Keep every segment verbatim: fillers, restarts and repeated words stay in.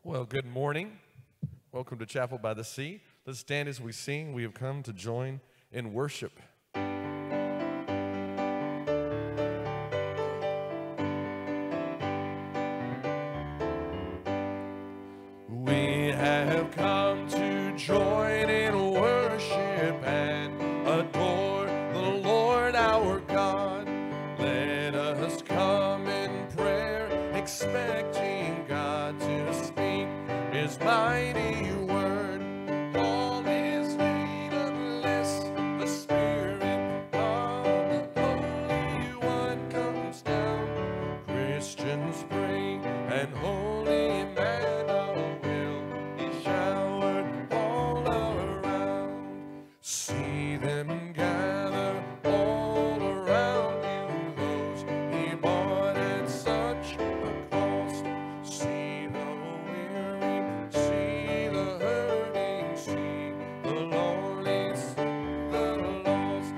Well, good morning. Welcome to Chapel by the Sea. Let's stand as we sing. We have come to join in worship. We have come to join in worship and adore the Lord our God. Let us come in prayer, expecting God to speak His mighty word. All is vain unless the Spirit of the Holy One comes down. Christians pray and holy manna will be showered all around. See them gather all around you, those He bought at such a cost. See the weary, see the hurting, see the lonely, the lost.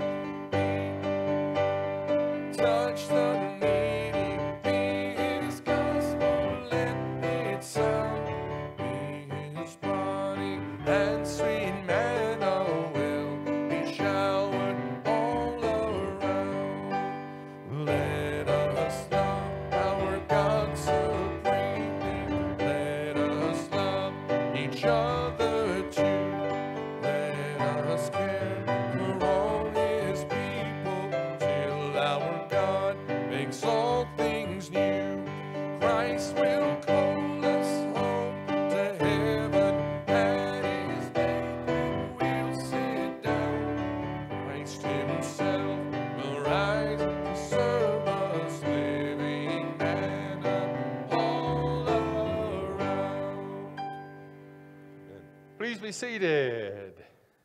Touch the needy, be His gospel, let it sound. Be His body, and sweet manna will be showered all around. Let us love our God supremely. Let us love each other too. Let us care for all His people till our God makes all things new. Christ will call us home to heaven at His banquet. We'll sit down. Christ Himself will rise to serve us, living manna all around. Please be seated.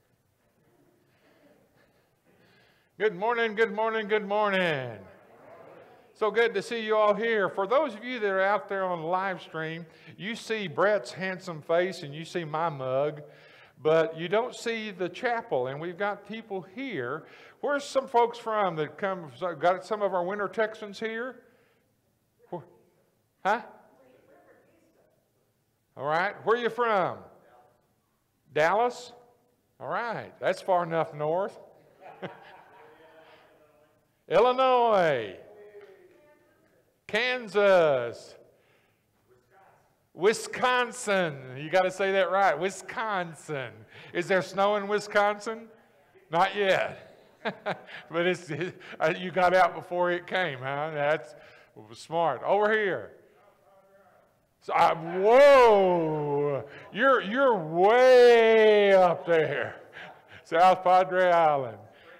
Good morning, good morning, good morning. So good to see you all here. For those of you that are out there on the live stream, you see Brett's handsome face and you see my mug, but you don't see the chapel. And we've got people here. Where's some folks from that come? Got some of our winter Texans here? Where- Huh? All right. Where are you from? Dallas? All right. That's far enough north. Illinois. Kansas. Wisconsin. You got to say that right. Wisconsin. Is there snow in Wisconsin? Not yet. But it's it, you got out before it came, huh? That's smart. Over here. So, I, whoa! You're you're way up there, South Padre Island.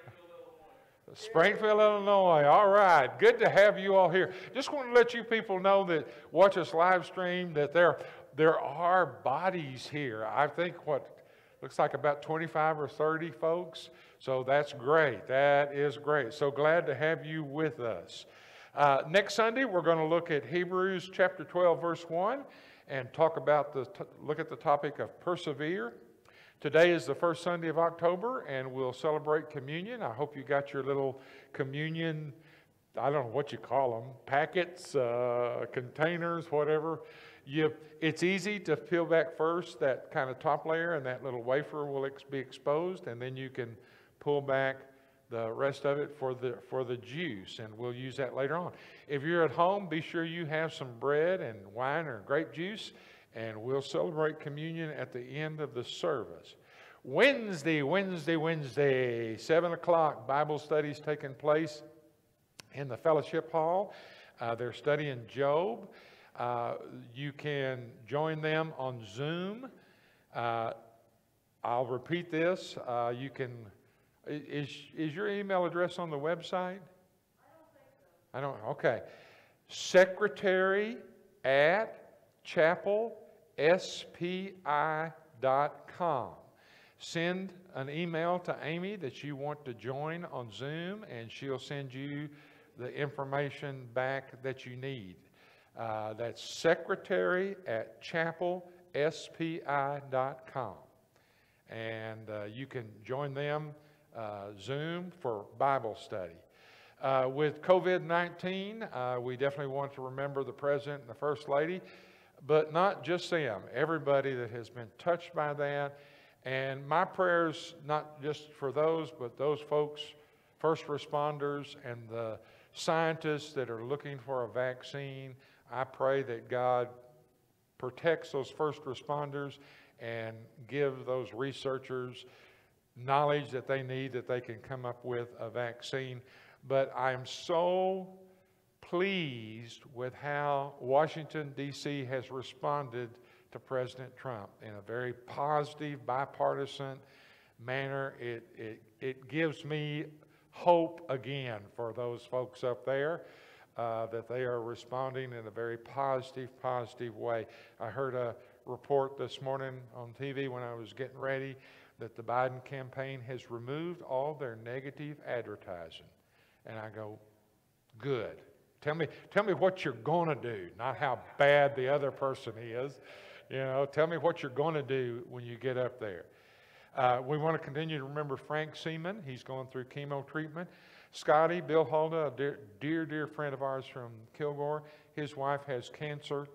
Springfield, Illinois. All right. Good to have you all here. Just want to let you people know that watch us live stream that there, there are bodies here. I think what looks like about twenty-five or thirty folks. So that's great. That is great. So glad to have you with us. Uh, next Sunday, we're going to look at Hebrews chapter twelve, verse one, and talk about the, t- look at the topic of persevere. Today is the first Sunday of October, and we'll celebrate communion. I hope you got your little communion, I don't know what you call them, packets, uh, containers, whatever. You, it's easy to peel back first that kind of top layer, and that little wafer will ex- be exposed, and then you can pull back the rest of it for the for the juice, and we'll use that later on. If you're at home, be sure you have some bread and wine or grape juice, and we'll celebrate communion at the end of the service. Wednesday, Wednesday, Wednesday, seven o'clock, Bible studies taking place in the fellowship hall. Uh, they're studying Job. Uh, you can join them on Zoom. Uh, I'll repeat this. Uh, you can, is, is your email address on the website? I don't think so. I don't, okay. Secretary at chapel s p i dot com. Send an email to Amy that you want to join on Zoom, and she'll send you the information back that you need. Uh, that's secretary at chapel s p i dot com. And uh, you can join them uh, Zoom for Bible study. Uh, with COVID nineteen, uh, we definitely want to remember the President and the First Lady. but not just them, everybody that has been touched by that. And my prayers, not just for those, but those folks, first responders and the scientists that are looking for a vaccine. I pray that God protects those first responders and give those researchers knowledge that they need, that they can come up with a vaccine. But I'm so pleased with how Washington, D C has responded to President Trump in a very positive, bipartisan manner. It, it, it gives me hope again for those folks up there, uh, that they are responding in a very positive, positive way. I heard a report this morning on T V when I was getting ready that the Biden campaign has removed all their negative advertising. And I go, good. Tell me, tell me what you're going to do, not how bad the other person is. You know, tell me what you're going to do when you get up there. Uh, we want to continue to remember Frank Seaman. He's going through chemo treatment. Scotty, Bill Holda, a dear, dear, dear friend of ours from Kilgore, his wife has cancer.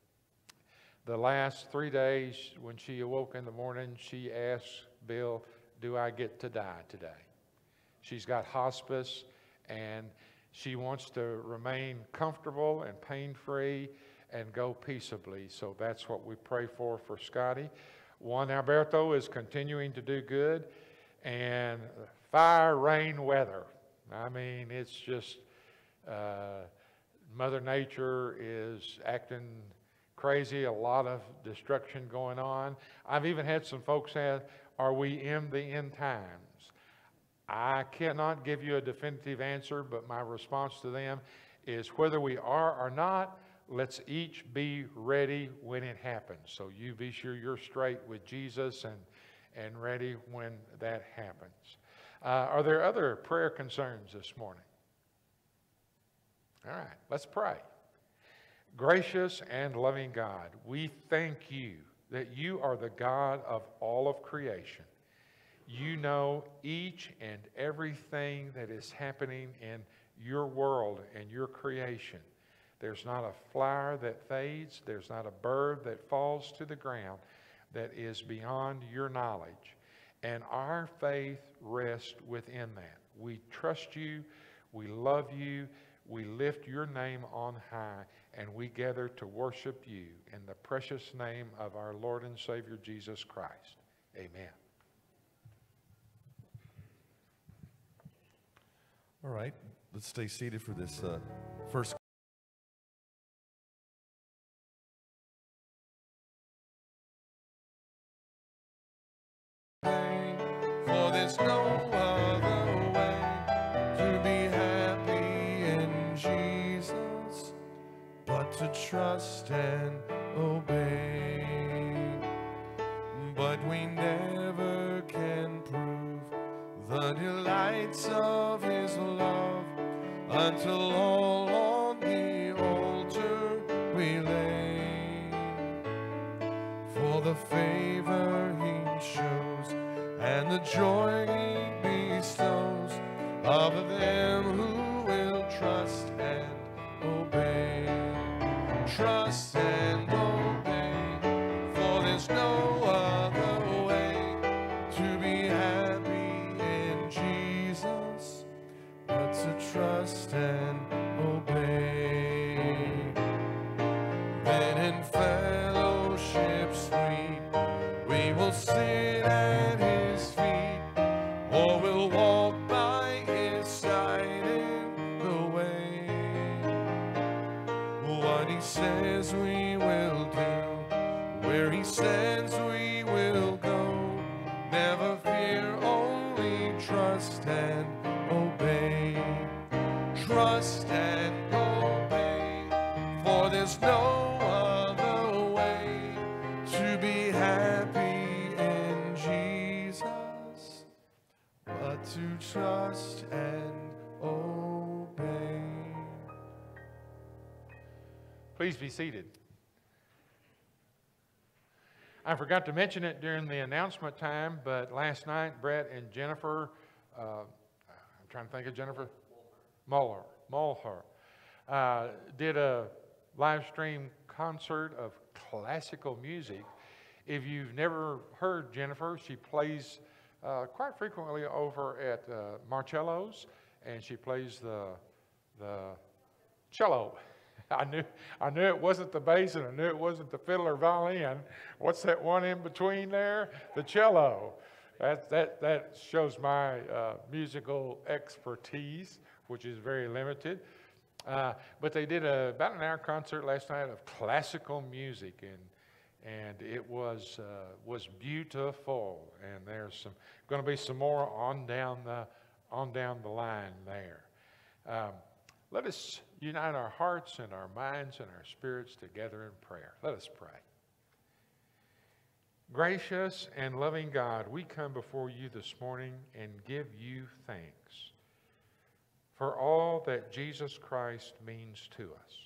The last three days when she awoke in the morning, she asked Bill, do I get to die today? She's got hospice, and she wants to remain comfortable and pain-free and go peaceably. So that's what we pray for for Scotty. Juan Alberto is continuing to do good. And fire, rain, weather. I mean, it's just uh, Mother Nature is acting crazy, a lot of destruction going on. I've even had some folks ask, are we in the end times? I cannot give you a definitive answer, but my response to them is whether we are or not, let's each be ready when it happens. So you be sure you're straight with Jesus and, and ready when that happens. Uh, are there other prayer concerns this morning? All right, let's pray. Gracious and loving God, we thank you that you are the God of all of creation. You know each and everything that is happening in your world and your creation. There's not a flower that fades. There's not a bird that falls to the ground that is beyond your knowledge. And our faith rests within that. We trust you. We love you. We lift your name on high. And we gather to worship you in the precious name of our Lord and Savior Jesus Christ. Amen. All right, let's stay seated for this uh, first. For there's no other way to be happy in Jesus but to trust and obey. But we never can prove the delights of his love until all on the altar we lay. For the favor he shows and the joy he bestows of them who will trust and obey. Trust and obey, for there's no other way to be happy in Jesus but to trust and obey. Then in fellowship sweet we will sit at his feet, or we'll walk by his side in the way. What he says we will do, where he sends we will go. Never fear, only trust and obey. Trust and obey, for there's no other way to be happy in Jesus but to trust and obey. Please be seated. I forgot to mention it during the announcement time, but last night Brett and Jennifer, uh, I'm trying to think of Jennifer, Muller, Mulher, uh, did a live stream concert of classical music. If you've never heard Jennifer, she plays uh, quite frequently over at uh, Marcello's, and she plays the the cello. I knew I knew it wasn't the bass, and I knew it wasn't the fiddle or violin. What's that one in between there? The cello. That that that shows my uh, musical expertise, which is very limited. Uh, but they did a, about an hour concert last night of classical music, and and it was uh, was beautiful. And there's some going to be some more on down the on down the line there. Um, let us unite our hearts and our minds and our spirits together in prayer. Let us pray. Gracious and loving God, we come before you this morning and give you thanks for all that Jesus Christ means to us.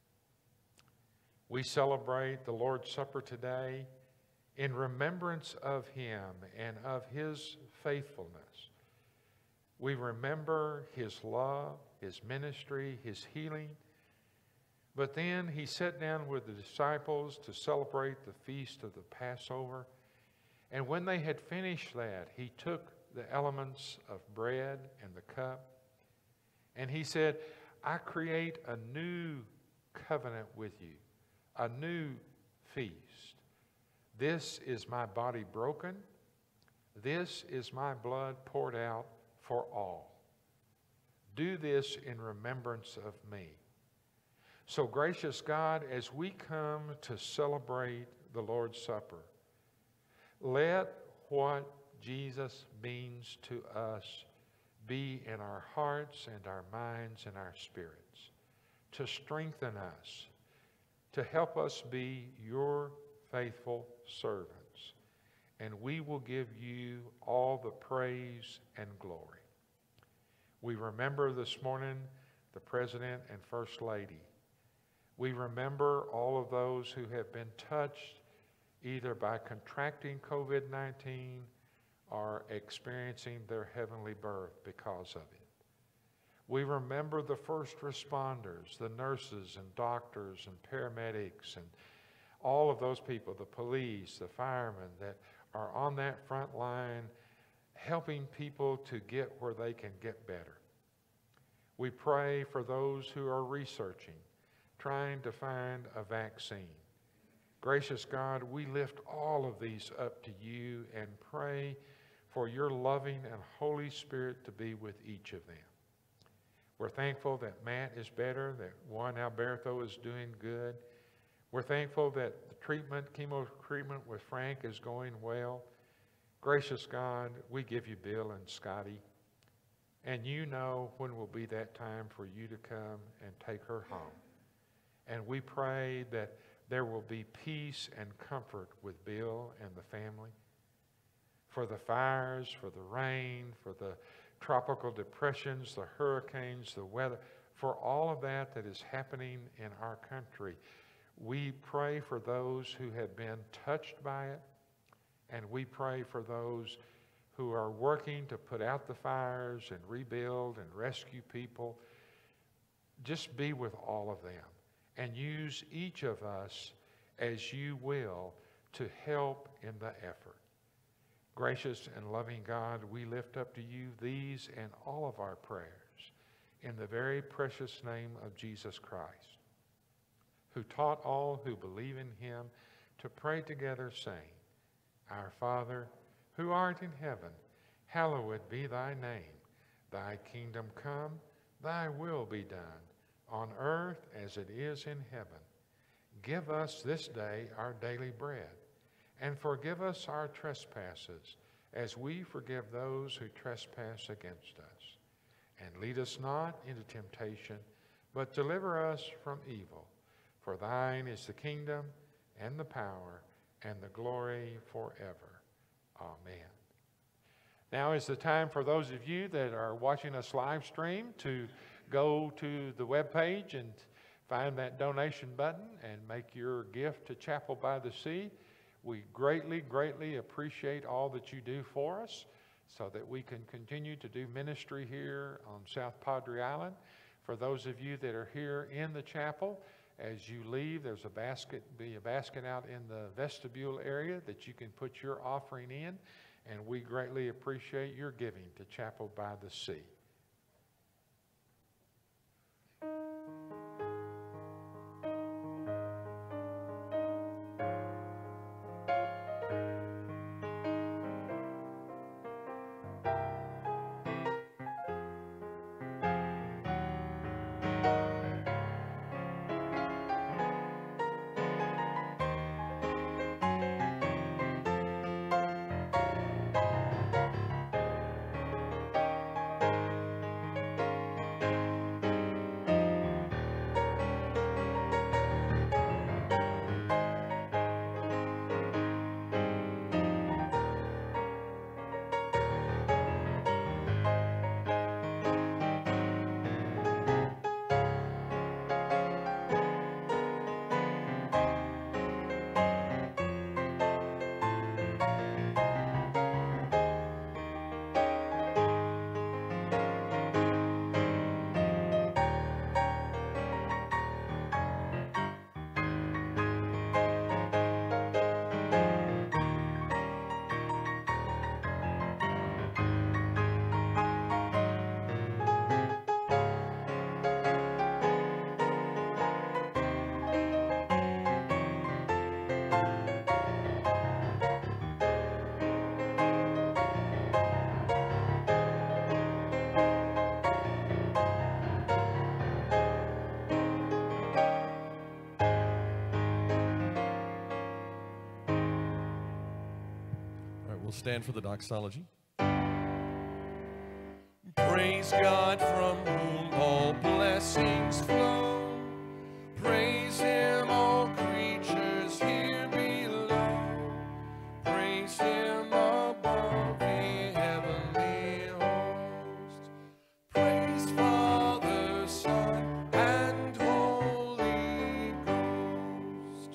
We celebrate the Lord's Supper today in remembrance of him and of his faithfulness. We remember his love, his ministry, his healing. But then he sat down with the disciples to celebrate the feast of the Passover. And when they had finished that, he took the elements of bread and the cup, and he said, I create a new covenant with you, a new feast. This is my body broken. This is my blood poured out for all. Do this in remembrance of me. So, gracious God, as we come to celebrate the Lord's Supper, let what Jesus means to us be in our hearts and our minds and our spirits, to strengthen us, to help us be your faithful servants. And we will give you all the praise and glory. We remember this morning the President and First Lady. We remember all of those who have been touched either by contracting COVID nineteen or experiencing their heavenly birth because of it. We remember the first responders, the nurses and doctors and paramedics and all of those people, the police, the firemen that are on that front line helping people to get where they can get better. We pray for those who are researching, trying to find a vaccine. Gracious God, we lift all of these up to you and pray for your loving and Holy Spirit to be with each of them. We're thankful that Matt is better, that Juan Alberto is doing good. We're thankful that the treatment, chemo treatment with Frank is going well. Gracious God, we give you Bill and Scotty. And you know when will be that time for you to come and take her home. And we pray that there will be peace and comfort with Bill and the family. For the fires, for the rain, for the tropical depressions, the hurricanes, the weather, for all of that that is happening in our country, we pray for those who have been touched by it, and we pray for those who are working to put out the fires and rebuild and rescue people. Just be with all of them and use each of us as you will to help in the effort. Gracious and loving God, we lift up to you these and all of our prayers in the very precious name of Jesus Christ, who taught all who believe in him to pray together, saying, Our Father, who art in heaven, hallowed be thy name. Thy kingdom come, thy will be done, on earth as it is in heaven. Give us this day our daily bread, and forgive us our trespasses, as we forgive those who trespass against us. And lead us not into temptation, but deliver us from evil. For thine is the kingdom, and the power, and the glory forever. Amen. Now is the time for those of you that are watching us live stream to go to the webpage and find that donation button and make your gift to Chapel by the Sea. We greatly, greatly appreciate all that you do for us so that we can continue to do ministry here on South Padre Island. For those of you that are here in the chapel, As you leave, there's a basket, be a basket out in the vestibule area that you can put your offering in, and we greatly appreciate your giving to Chapel by the Sea. Stand for the doxology. Praise God from whom all blessings flow. Praise Him, all creatures here below. Praise Him above the heavenly host. Praise Father, Son, and Holy Ghost.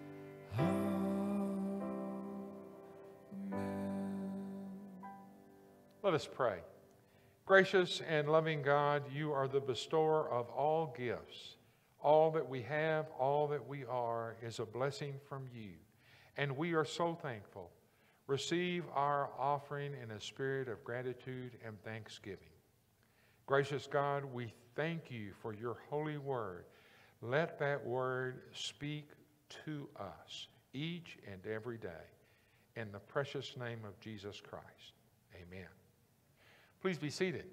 Let us pray. Gracious and loving God, you are the bestower of all gifts. All that we have, all that we are, is a blessing from you. And we are so thankful. Receive our offering in a spirit of gratitude and thanksgiving. Gracious God, we thank you for your holy word. Let that word speak to us each and every day. In the precious name of Jesus Christ, amen. Please be seated.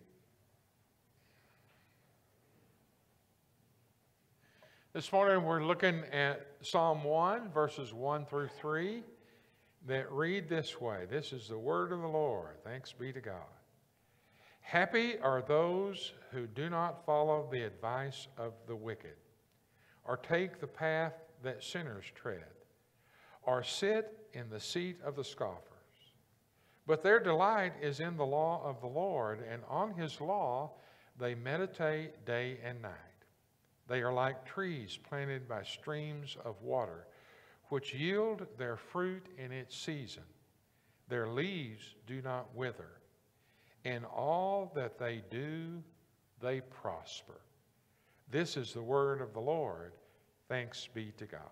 This morning we're looking at Psalm one, verses one through three, that read this way. This is the word of the Lord. Thanks be to God. Happy are those who do not follow the advice of the wicked, or take the path that sinners tread, or sit in the seat of the scoffers. But their delight is in the law of the Lord, and on his law they meditate day and night. They are like trees planted by streams of water, which yield their fruit in its season. Their leaves do not wither. In all that they do, they prosper. This is the word of the Lord. Thanks be to God.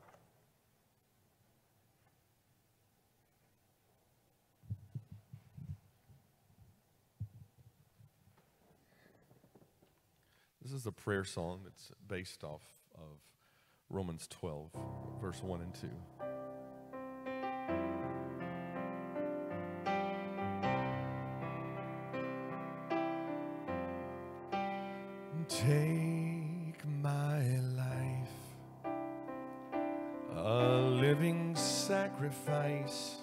This is a prayer song that's based off of Romans twelve, verse one and two. Take my life, a living sacrifice,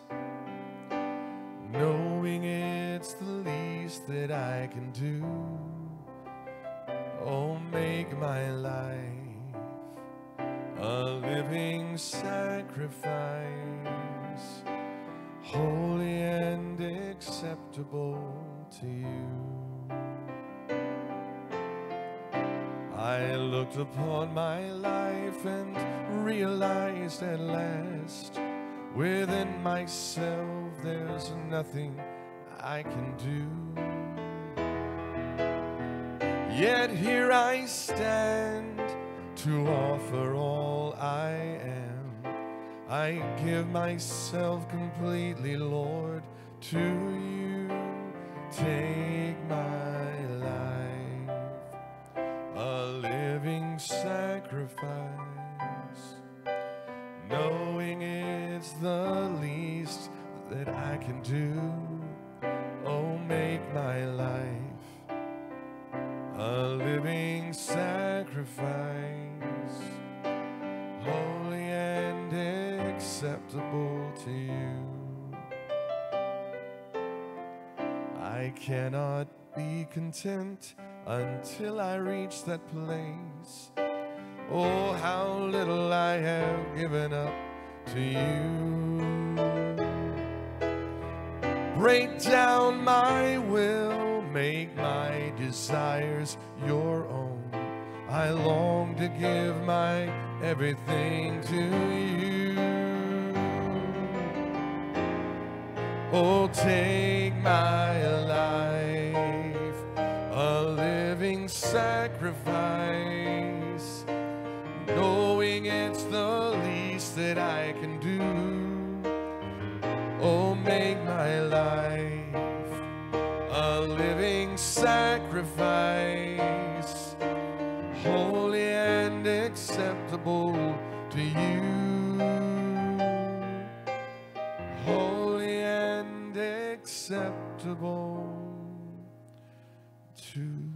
knowing it's the least that I can do. Oh, make my life a living sacrifice, holy and acceptable to you. I looked upon my life and realized at last, within myself there's nothing I can do. Yet here I stand to offer all I am. I give myself completely, Lord, to you. Take my life, a living sacrifice, knowing it's the least that I can do. Oh, make my life a living sacrifice, holy and acceptable to you. I cannot be content until I reach that place. Oh, how little I have given up to you. Break down my will, make my desires your own. I long to give my everything to you. Oh, take my life, a living sacrifice, knowing it's the least that I can do. Oh, make my life a living sacrifice, holy and acceptable to you. Holy and acceptable to you.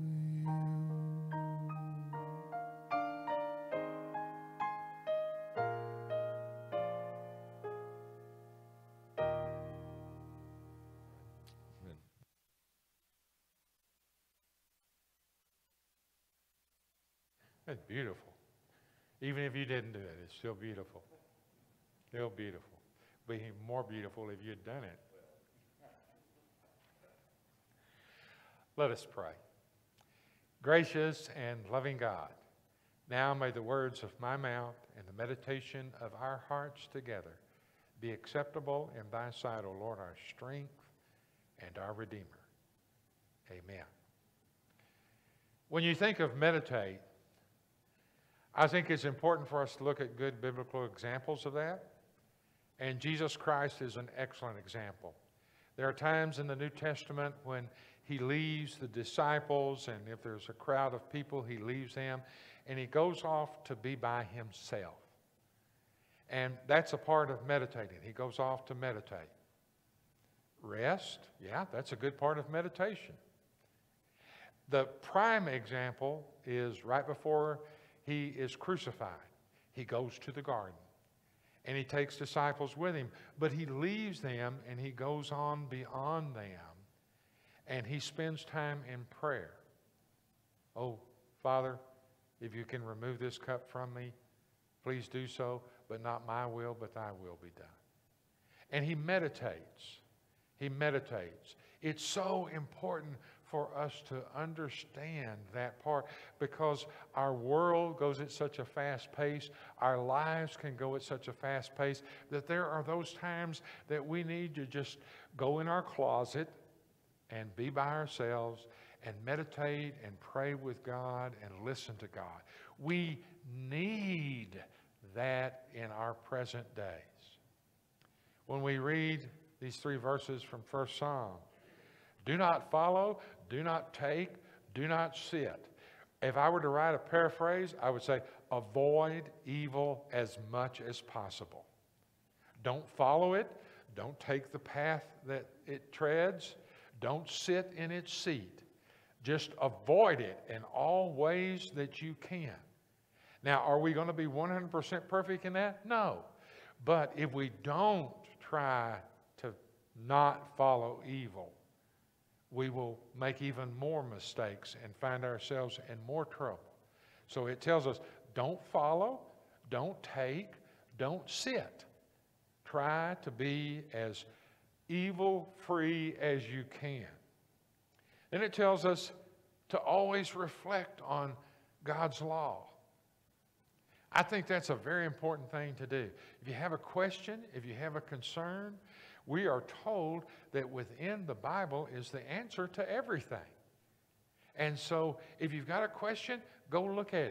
That's beautiful. Even if you didn't do it, it's still beautiful. Still beautiful. Be more beautiful if you'd done it. Let us pray. Gracious and loving God, now may the words of my mouth and the meditation of our hearts together be acceptable in thy sight, O Lord, our strength and our Redeemer. Amen. When you think of meditate, I think it's important for us to look at good biblical examples of that. And Jesus Christ is an excellent example. There are times in the New Testament when he leaves the disciples, and if there's a crowd of people, he leaves them, and he goes off to be by himself. And that's a part of meditating. He goes off to meditate. Rest, yeah, that's a good part of meditation. The prime example is right before he is crucified. He goes to the garden, and he takes disciples with him, but he leaves them and he goes on beyond them, and he spends time in prayer. Oh, Father, if you can remove this cup from me, please do so, but not my will, but thy will be done. And he meditates. He meditates. It's so important for us to understand that part, because our world goes at such a fast pace, our lives can go at such a fast pace, that there are those times that we need to just go in our closet and be by ourselves and meditate and pray with God and listen to God. We need that in our present days. When we read these three verses from First Psalm, do not follow, do not take, do not sit. If I were to write a paraphrase, I would say, avoid evil as much as possible. Don't follow it. Don't take the path that it treads. Don't sit in its seat. Just avoid it in all ways that you can. Now, are we going to be one hundred percent perfect in that? No. But if we don't try to not follow evil, we will make even more mistakes and find ourselves in more trouble. So it tells us, don't follow, don't take, don't sit. Try to be as evil-free as you can. Then it tells us to always reflect on God's law. I think that's a very important thing to do. If you have a question, if you have a concern, we are told that within the Bible is the answer to everything. And so if you've got a question, go look at it.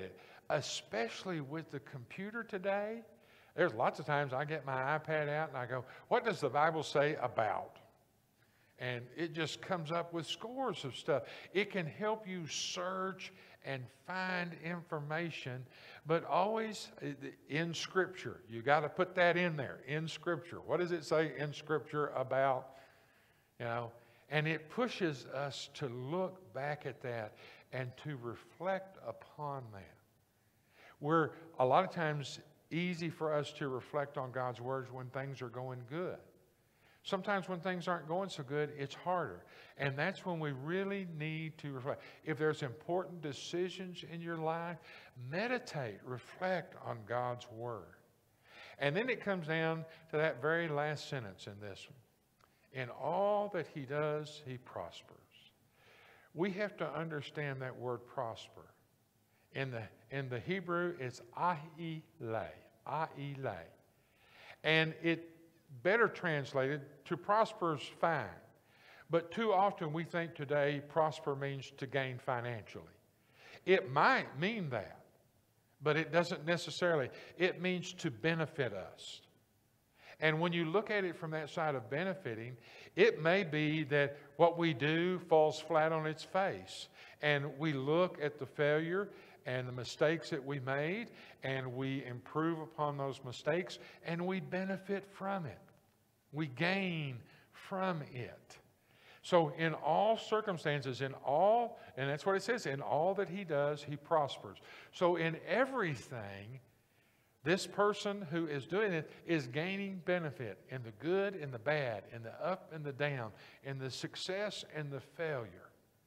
especially with the computer today. There's lots of times I get my iPad out and I go, what does the Bible say about? And it just comes up with scores of stuff. It can help you search and find information, but always in Scripture. You got to put that in there, in Scripture. What does it say in Scripture about? You know, and it pushes us to look back at that and to reflect upon that. We're a lot of times easy for us to reflect on God's words when things are going good. Sometimes when things aren't going so good, it's harder. And that's when we really need to reflect. If there's important decisions in your life, meditate, reflect on God's word. And then it comes down to that very last sentence in this one. In all that he does, he prospers. We have to understand that word prosper. In the, in the Hebrew, it's ahile, ahile. And it better translated, to prosper is fine. But too often we think today prosper means to gain financially. It might mean that, but it doesn't necessarily. It means to benefit us. And when you look at it from that side of benefiting, it may be that what we do falls flat on its face. And we look at the failure and the mistakes that we made, and we improve upon those mistakes, and we benefit from it. We gain from it. So in all circumstances, in all, and that's what it says, in all that he does, he prospers. So in everything, this person who is doing it is gaining benefit in the good and the bad, in the up and the down, in the success and the failure.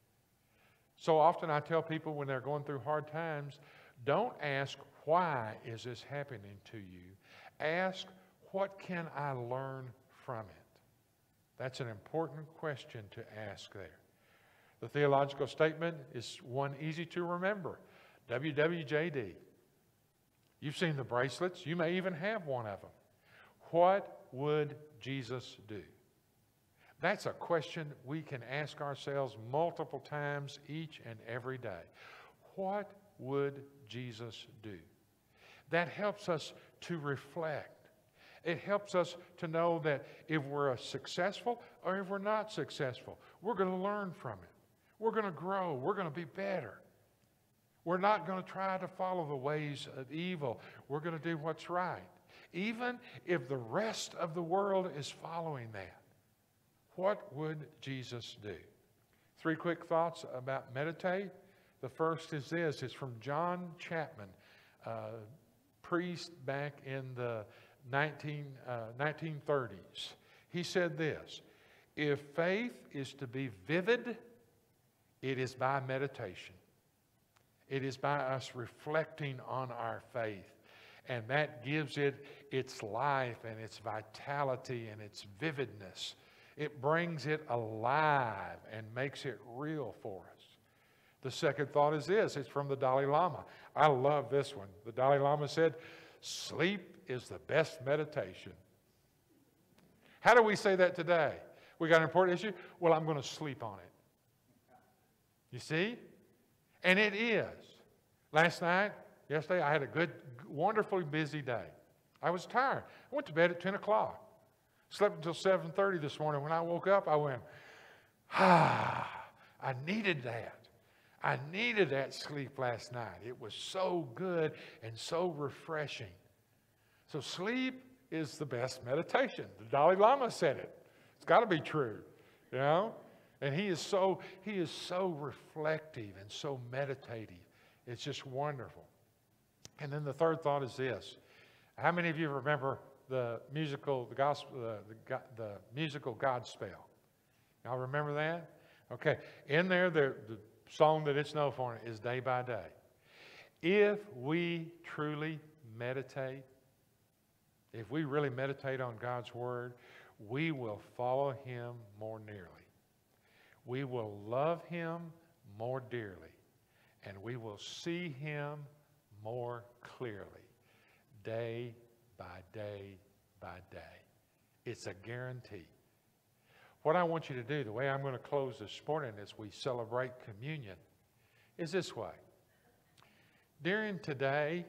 So often I tell people when they're going through hard times, don't ask, why is this happening to you? Ask, what can I learn from it? That's an important question to ask there. The theological statement is one easy to remember. W W J D. You've seen the bracelets. You may even have one of them. What would Jesus do? That's a question we can ask ourselves multiple times each and every day. What would Jesus do? That helps us to reflect. It helps us to know that if we're successful or if we're not successful, we're going to learn from it. We're going to grow. We're going to be better. We're not going to try to follow the ways of evil. We're going to do what's right. Even if the rest of the world is following that. What would Jesus do? Three quick thoughts about meditate. The first is this. It's from John Chapman, uh, priest back in the nineteen, uh, nineteen thirties. He said this, if faith is to be vivid, it is by meditation. It is by us reflecting on our faith. And that gives it its life and its vitality and its vividness. It brings it alive and makes it real for us. The second thought is this. It's from the Dalai Lama. I love this one. The Dalai Lama said, sleep is the best meditation. How do we say that today? We got an important issue? Well, I'm going to sleep on it. You see? And it is. Last night, yesterday, I had a good, wonderfully busy day. I was tired. I went to bed at ten o'clock. Slept until seven thirty this morning. When I woke up, I went, ah, I needed that. I needed that sleep last night. It was so good and so refreshing. So sleep is the best meditation. The Dalai Lama said it. It's got to be true, you know? And he is so, he is so reflective and so meditative. It's just wonderful. And then the third thought is this. How many of you remember the musical, the gospel, the, the, the musical Godspell? Y'all remember that? Okay. In there, the, the song that it's known for is Day by Day. If we truly meditate, if we really meditate on God's Word, we will follow Him more nearly. We will love Him more dearly. And we will see Him more clearly, day by day by day. It's a guarantee. What I want you to do, the way I'm going to close this morning as we celebrate communion, is this way. during today,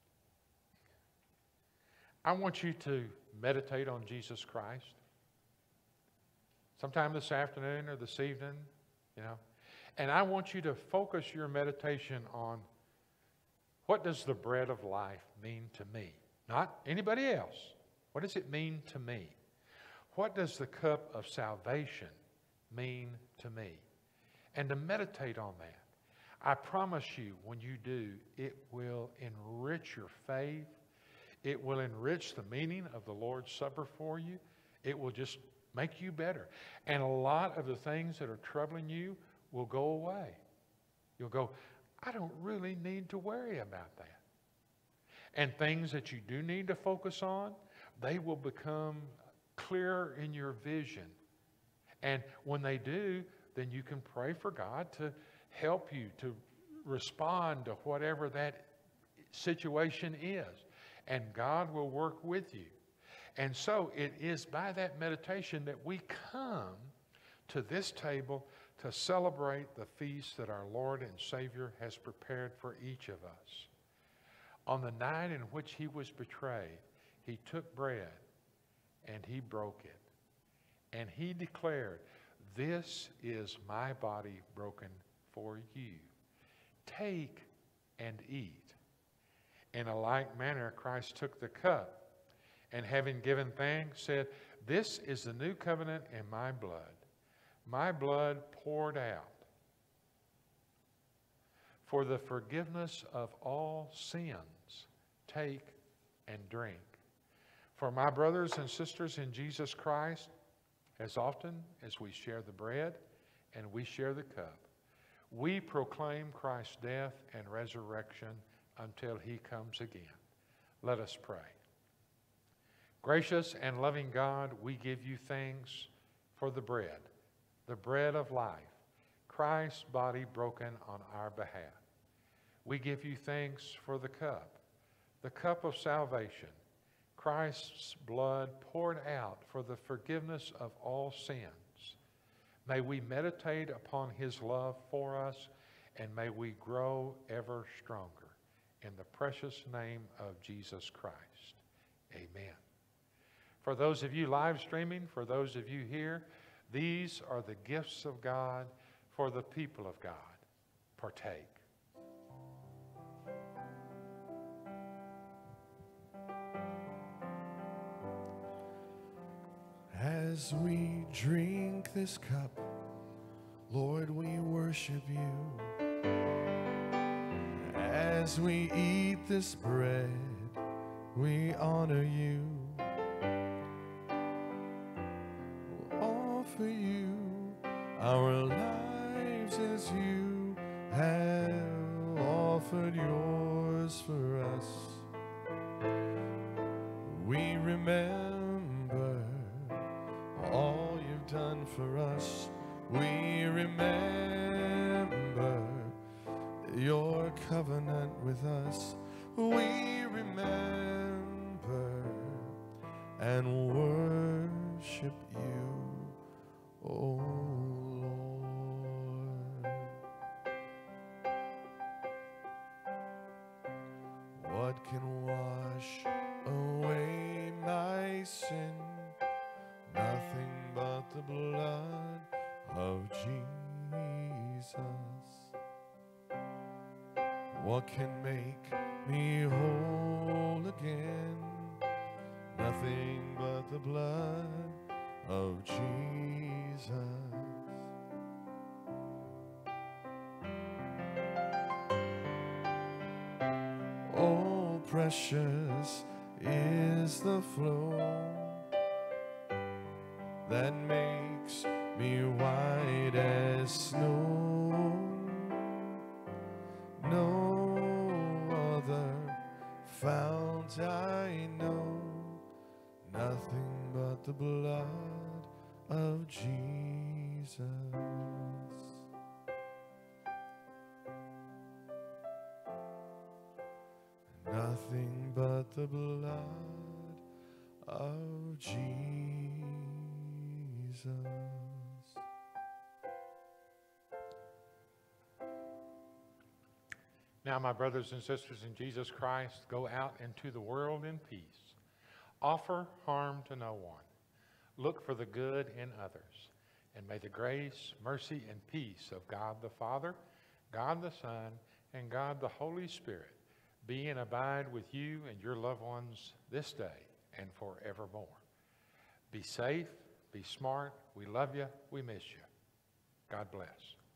I want you to meditate on Jesus Christ. Sometime this afternoon or this evening, you know. And I want you to focus your meditation on what does the bread of life mean to me? Not anybody else. What does it mean to me? What does the cup of salvation mean to me? And to meditate on that. I promise you, when you do, it will enrich your faith. It will enrich the meaning of the Lord's Supper for you. It will just make you better. And a lot of the things that are troubling you will go away. You'll go, I don't really need to worry about that. And things that you do need to focus on, they will become clearer in your vision. And when they do, then you can pray for God to help you to respond to whatever that situation is. And God will work with you. And so it is by that meditation that we come to this table to celebrate the feast that our Lord and Savior has prepared for each of us. On the night in which he was betrayed, he took bread and he broke it. And he declared, this is my body broken for you. Take and eat. In a like manner, Christ took the cup and having given thanks said, this is the new covenant in my blood. My blood poured out for the forgiveness of all sins. Take and drink. For my brothers and sisters in Jesus Christ, as often as we share the bread and we share the cup, we proclaim Christ's death and resurrection until he comes again. Let us pray. Gracious and loving God, we give you thanks for the bread, the bread of life, Christ's body broken on our behalf. We give you thanks for the cup, the cup of salvation, Christ's blood poured out for the forgiveness of all sins. May we meditate upon his love for us, and may we grow ever stronger. In the precious name of Jesus Christ, amen. For those of you live streaming, for those of you here, these are the gifts of God for the people of God. Partake. As we drink this cup, Lord, we worship you. As we eat this bread, we honor you. We'll offer you our lives as you have offered yours for us. We remember all you've done for us. We remember your covenant with us. We remember and worship you, oh Lord. What can wash away my sin? Nothing but the blood of Jesus. What can make me whole again? Nothing but the blood of Jesus. Oh, precious is the flow that makes me white as snow. No other fount I know, nothing but the blood of Jesus. Nothing but the blood of Jesus. Now, my brothers and sisters in Jesus Christ, go out into the world in peace. Offer harm to no one. Look for the good in others. And may the grace, mercy, and peace of God the Father, God the Son, and God the Holy Spirit be and abide with you and your loved ones this day and forevermore. Be safe, be smart. We love you. We miss you. God bless.